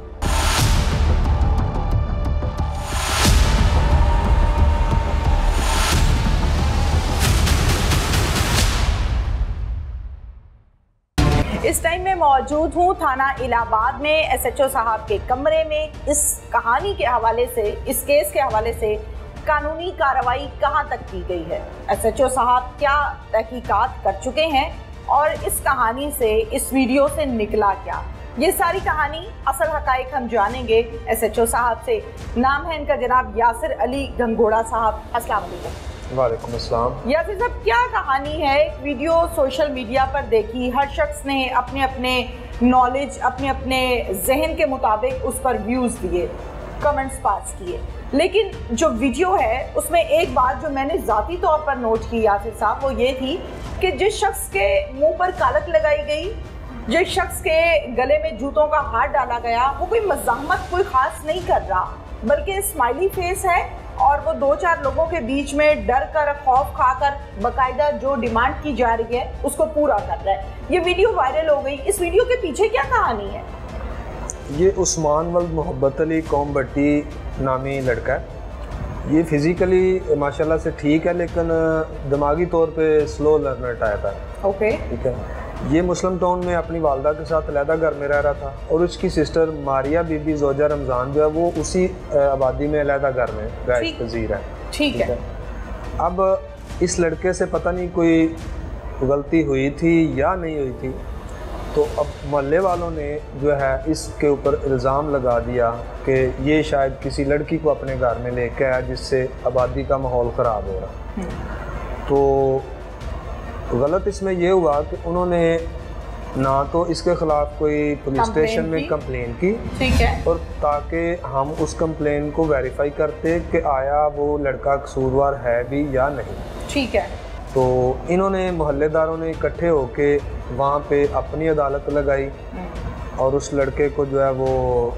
इस टाइम में मौजूद हूँ थाना इलाहाबाद में SHO साहब के कमरे में। इस कहानी के हवाले से, इस केस के हवाले से कानूनी कार्रवाई कहाँ तक की गई है, SHO साहब क्या तहकीकात कर चुके हैं और इस कहानी से, इस वीडियो से निकला क्या, ये सारी कहानी, असल हकाइक हम जानेंगे SHO साहब से। नाम है इनका जनाब यासिर अली गंगोड़ा साहब। अस्सलाम वालेकुम। वालेकुम अस्सलाम। यासिर साहब, क्या कहानी है? एक वीडियो सोशल मीडिया पर देखी, हर शख्स ने अपने अपने नॉलेज, अपने अपने जहन के मुताबिक उस पर व्यूज़ दिए, कमेंट्स पास किए, लेकिन जो वीडियो है उसमें एक बात जो मैंने ज़ाती तौर पर नोट की यासिर साहब, वो ये थी कि जिस शख्स के मुंह पर कालक लगाई गई, जिस शख्स के गले में जूतों का हार डाला गया, वो कोई मज़ाहमत कोई ख़ास नहीं कर रहा, बल्कि स्माइली फेस है और वो 2-4 लोगों के बीच में डर कर, खौफ खाकर बाकायदा जो डिमांड की जा रही है उसको पूरा कर रहा है। ये वीडियो वायरल हो गई, इस वीडियो के पीछे क्या कहानी है? ये उस्मान वल्द मोहब्बत अली कौम भट्टी नामी लड़का है। ये फिज़िकली माशाल्लाह से ठीक है, लेकिन दिमागी तौर पे स्लो लर्नर टाइप है। ओके, ठीक है। ये मुस्लिम टाउन में अपनी वालदा के साथ अलहदा घर में रह रहा था और उसकी सिस्टर मारिया बीबी ज़ौजा रमज़ान जो है वो उसी आबादी में अलहदा घर में रहाइश पजीर है। ठीक है। अब इस लड़के से पता नहीं कोई गलती हुई थी या नहीं हुई थी, तो अब मोहल्ले वालों ने जो है इसके ऊपर इल्ज़ाम लगा दिया कि ये शायद किसी लड़की को अपने घर में लेके आया जिससे आबादी का माहौल ख़राब हो रहा। तो गलत इसमें यह हुआ कि उन्होंने ना तो इसके ख़िलाफ़ कोई पुलिस स्टेशन में कंप्लेन की, ठीक है, और ताकि हम उस कंप्लेन को वेरीफाई करते कि आया वो लड़का कसूरवार है भी या नहीं। ठीक है। तो इन्होंने मोहल्लेदारों ने इकट्ठे होके वहाँ पे अपनी अदालत लगाई और उस लड़के को जो है वो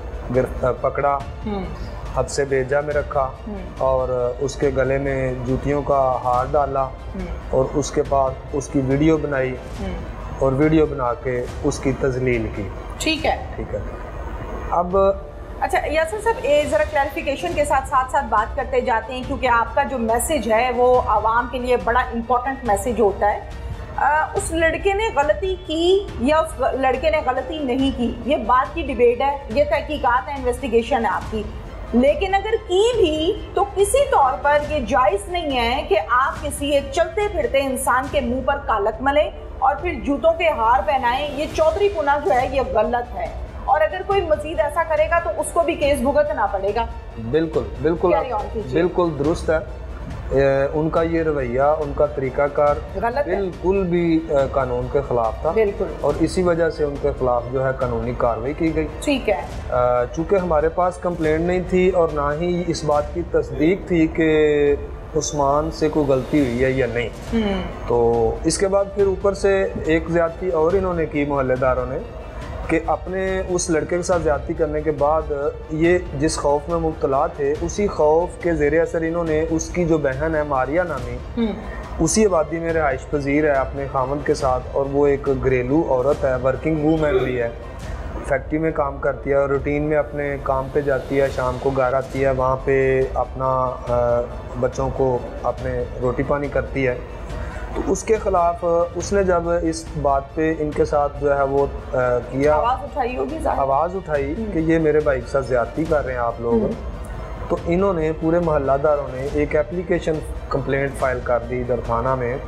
पकड़ा, हद से बेजा में रखा और उसके गले में जूतियों का हार डाला और उसके बाद उसकी वीडियो बनाई और वीडियो बना के उसकी तजलील की। ठीक है। ठीक है। अब अच्छा यासिर साहब, ज़रा क्लैरिफिकेशन के साथ साथ बात करते जाते हैं, क्योंकि आपका जो मैसेज है वो आवाम के लिए बड़ा इम्पोर्टेंट मैसेज होता है। उस लड़के ने गलती की या उस लड़के ने गलती नहीं की, ये बात की डिबेट है, ये तहकीकात है, इन्वेस्टिगेशन है आपकी, लेकिन अगर की भी तो किसी तौर पर ये जायज़ नहीं है कि आप किसी एक चलते फिरते इंसान के मुंह पर कालक मलें और फिर जूतों के हार पहनाएं। ये चौधरी पुना जो है ये गलत है, और अगर कोई मजीद ऐसा करेगा तो उसको भी केस भुगतना पड़ेगा। बिल्कुल बिल्कुल बिल्कुल दुरुस्त है। उनका ये रवैया, उनका तरीकाकार बिल्कुल भी कानून के खिलाफ था, बिल्कुल, और इसी वजह से उनके खिलाफ जो है कानूनी कार्रवाई की गई। ठीक है। चूँकि हमारे पास कंप्लेंट नहीं थी और ना ही इस बात की तस्दीक थी कि उस्मान से कोई गलती हुई है या नहीं, तो इसके बाद फिर ऊपर से एक ज़्यादती और इन्होंने की मोहल्लेदारों ने कि अपने उस लड़के के साथ ज़्यादती करने के बाद ये जिस खौफ में मुब्तला थे उसी खौफ के ज़ेरे असर इन्होंने उसकी जो बहन है मारिया नामी, उसी आबादी में रहाइश पजीर है अपने खामद के साथ, और वो एक घरेलू औरत है, वर्किंग वूमेन भी है, फैक्ट्री में काम करती है और रूटीन में अपने काम पे जाती है, शाम को घर आती है, वहाँ पे अपना बच्चों को अपने रोटी पानी करती है। तो उसके ख़िलाफ़ उसने जब इस बात पे इनके साथ जो है वो किया, आवाज़ उठाई कि ये मेरे भाई के साथ ज़्यादती कर रहे हैं आप लोग, तो इन्होंने पूरे मोहल्लादारों ने एक एप्लीकेशन कंप्लेंट फ़ाइल कर दी इधर थाना में,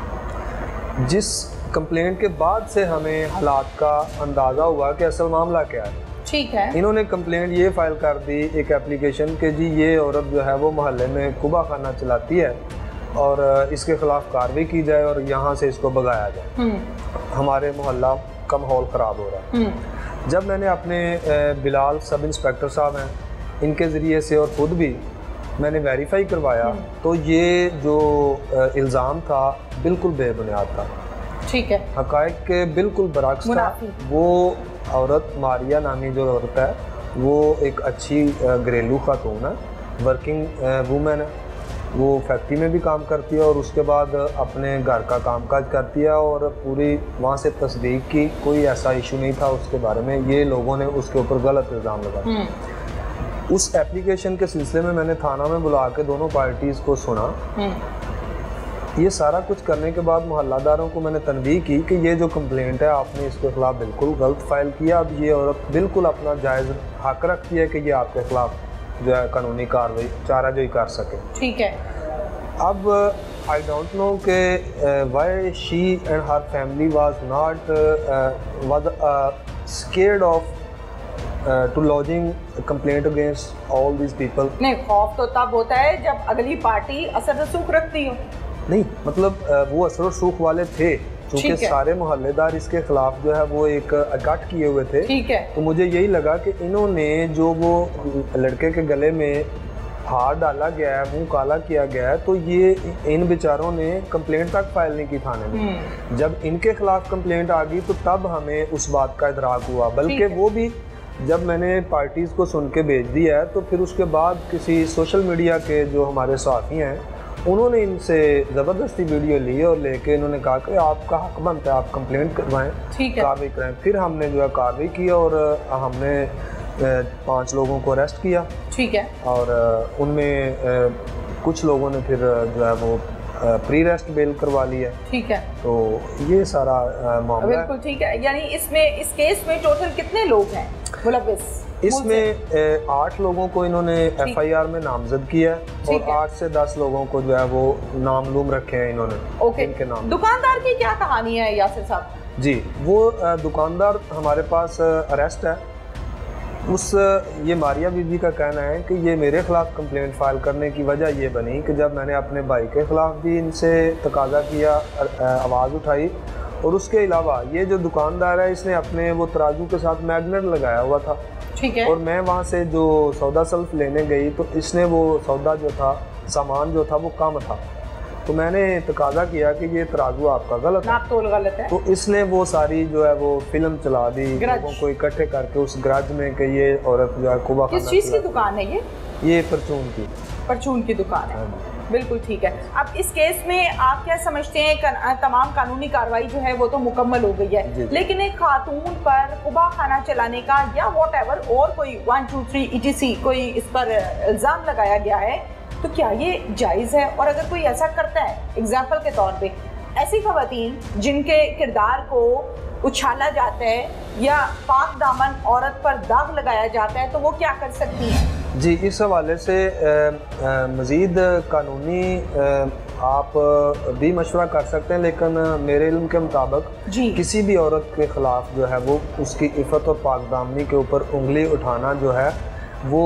जिस कंप्लेंट के बाद से हमें हालात का अंदाज़ा हुआ कि असल मामला क्या है। ठीक है। इन्होंने कंप्लेंट ये फ़ाइल कर दी एक एप्लीकेशन कि जी ये औरत जो है वो मोहल्ले में कुबा खाना चलाती है और इसके ख़िलाफ़ कार्रवाई की जाए और यहाँ से इसको भगाया जाए, हमारे मोहल्ला का माहौल ख़राब हो रहा है। जब मैंने अपने बिलाल सब इंस्पेक्टर साहब हैं, इनके ज़रिए से और ख़ुद भी मैंने वेरीफाई करवाया, तो ये जो इल्ज़ाम था बिल्कुल बेबुनियाद था। ठीक है। हक़ाइक़ के बिल्कुल बरअक्स था। वो औरत मारिया नामी जो औरत है वो एक अच्छी घरेलू खातून है, वर्किंग वूमेन है, वो फैक्ट्री में भी काम करती है और उसके बाद अपने घर का कामकाज करती है, और पूरी वहाँ से तस्दीक की, कोई ऐसा इशू नहीं था उसके बारे में, ये लोगों ने उसके ऊपर गलत इल्ज़ाम लगाया। उस एप्लीकेशन के सिलसिले में मैंने थाना में बुला के दोनों पार्टीज़ को सुना। ये सारा कुछ करने के बाद मोहल्लादारों को मैंने तनबीह की कि ये जो कंप्लेंट है आपने इसके ख़िलाफ़ बिल्कुल गलत फ़ाइल किया, अब ये औरत बिल्कुल अपना जायज़ हक़ रखती है कि ये आपके ख़िलाफ़ जो है कानूनी कार्रवाई चाराजोई कर सके। ठीक है। अब आई डोंट नो कि why she and her family was not scared of to lodging complaint against all these people. नहीं, खौफ तो तब होता है जब अगली पार्टी असर रसूख रखती हो। नहीं मतलब वो असर रसूख वाले थे, क्योंकि सारे मोहल्लेदार इसके खिलाफ जो है वो एक इकट्ठ किए हुए थे। ठीक है। तो मुझे यही लगा कि इन्होंने जो वो लड़के के गले में हाथ डाला गया है, मुंह काला किया गया है, तो ये इन बेचारों ने कंप्लेंट तक फाइल नहीं की थाने में। जब इनके खिलाफ कंप्लेंट आ गई तो तब हमें उस बात का इदराक हुआ। बल्कि वो भी जब मैंने पार्टीज़ को सुन के भेज दिया है तो फिर उसके बाद किसी सोशल मीडिया के जो हमारे साथी हैं उन्होंने इनसे ज़बरदस्ती वीडियो ली और लेके इन्होंने कहा कि आपका हक बनता है, आप कंप्लेंट करवाएं, कार्रवाई कराएं। फिर हमने जो है कार्रवाई की और हमने 5 लोगों को अरेस्ट किया। ठीक है। और उनमें कुछ लोगों ने फिर जो है वो प्री अरेस्ट बेल करवा ली है। ठीक है। तो ये सारा मामला बिल्कुल ठीक है। यानी इसमें इस केस में टोटल कितने लोग हैं मुलव्विस? इसमें 8 लोगों को इन्होंने FIR में नामजद किया है और 8 से 10 लोगों को जो है वो नामलूम रखे हैं इन्होंने। ओके। इनके नाम। दुकानदार की क्या कहानी है यासिर साहब? जी, वो दुकानदार हमारे पास अरेस्ट है। ये मारिया बीबी का कहना है कि ये मेरे खिलाफ कंप्लेंट फाइल करने की वजह ये बनी कि जब मैंने अपने भाई के खिलाफ भी इनसे तकाजा किया, आवाज़ उठाई, और उसके अलावा ये जो दुकानदार है इसने अपने वो तराजू के साथ मैग्नेट लगाया हुआ था। ठीक है। और मैं वहाँ से जो सौदा सल्फ लेने गई तो इसने वो सौदा जो था, सामान जो था वो कम था, तो मैंने तकाजा किया कि ये तराजू आपका गलत है, नाप तोल गलत है। तो इसने वो सारी जो है वो फिल्म चला दी लोगों को इकट्ठे करके उस गराज में कि ये औरत जो है कुबा खाना। किस चीज़ की दुकान है ये परचून की। परचून की दुकान है। बिल्कुल ठीक है। अब इस केस में आप क्या समझते हैं? तमाम कानूनी कार्रवाई जो है वो तो मुकम्मल हो गई है, लेकिन एक खातून पर कुबा खाना चलाने का या व्हाटएवर और कोई 1 2 3 ETC कोई इस पर इल्ज़ाम लगाया गया है, तो क्या ये जायज़ है? और अगर कोई ऐसा करता है, एग्जाम्पल के तौर पे ऐसी खवातीन जिनके किरदार को उछाला जाता है या पाक दामन औरत पर दाग लगाया जाता है, तो वो क्या कर सकती हैं? जी, इस हवाले से मज़ीद कानूनी आप भी मशवरा कर सकते हैं, लेकिन मेरे इल्म के मुताबिक किसी भी औरत के ख़िलाफ़ जो है वो उसकी इफ़्फ़त और पाकदामनी के ऊपर उंगली उठाना जो है वो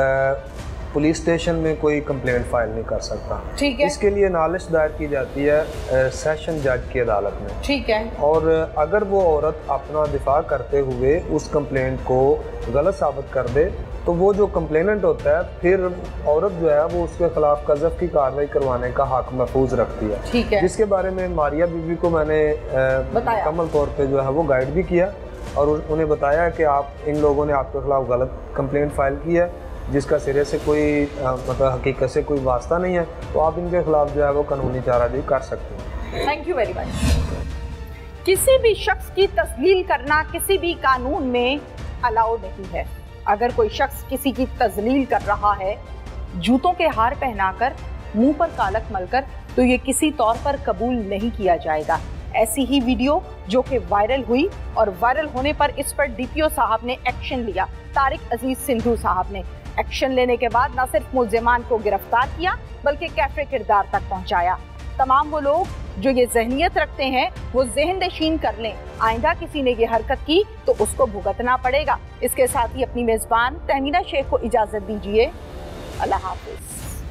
पुलिस स्टेशन में कोई कंप्लेंट फाइल नहीं कर सकता। ठीक है। इसके लिए नालिश दायर की जाती है सेशन जज की अदालत में। ठीक है। और अगर वो औरत अपना दिफा करते हुए उस कंप्लेंट को गलत साबित कर दे तो वो जो कंप्लेनेंट होता है फिर औरत जो है वो उसके खिलाफ कज़फ की कार्रवाई करवाने का हक महफूज रखती है। ठीक है। जिसके बारे में मारिया बीबी को मैंने मुकम्मल तौर पे जो है वो गाइड भी किया और उन्हें बताया कि आप इन लोगों ने आपके खिलाफ गलत कंप्लेंट फाइल की है जिसका सिरे से कोई मतलब हकीकत से कोई वास्ता नहीं है, तो आप इनके खिलाफ जो है वो कानूनी चाराजोई कर सकते हैं। Thank you very much. किसी भी शख्स की तस्लील करना किसी भी कानून में अलाउ नहीं है। अगर कोई शख्स किसी की तस्लील कर रहा है जूतों के हार पहनाकर, मुंह पर कालक मलकर, तो ये किसी तौर पर कबूल नहीं किया जाएगा। ऐसी ही वीडियो जो कि वायरल हुई और वायरल होने पर इस पर DPO साहब ने एक्शन लिया। तारिक अजीज सिंधु साहब ने एक्शन लेने के बाद न सिर्फ मुल्जिमान को गिरफ्तार किया बल्कि कैफे किरदार तक पहुंचाया। तमाम वो लोग जो ये जहनियत रखते हैं वो ज़हन नशीन कर लें, आइंदा किसी ने ये हरकत की तो उसको भुगतना पड़ेगा। इसके साथ ही अपनी मेज़बान तहमीना शेख को इजाज़त दीजिए। अल्लाह हाफ़िज़।